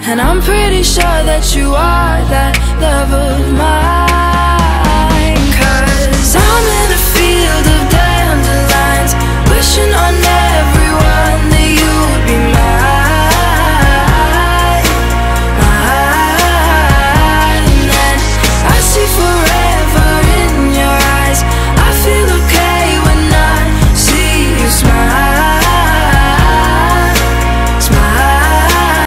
And I'm pretty sure that you are that love of mine.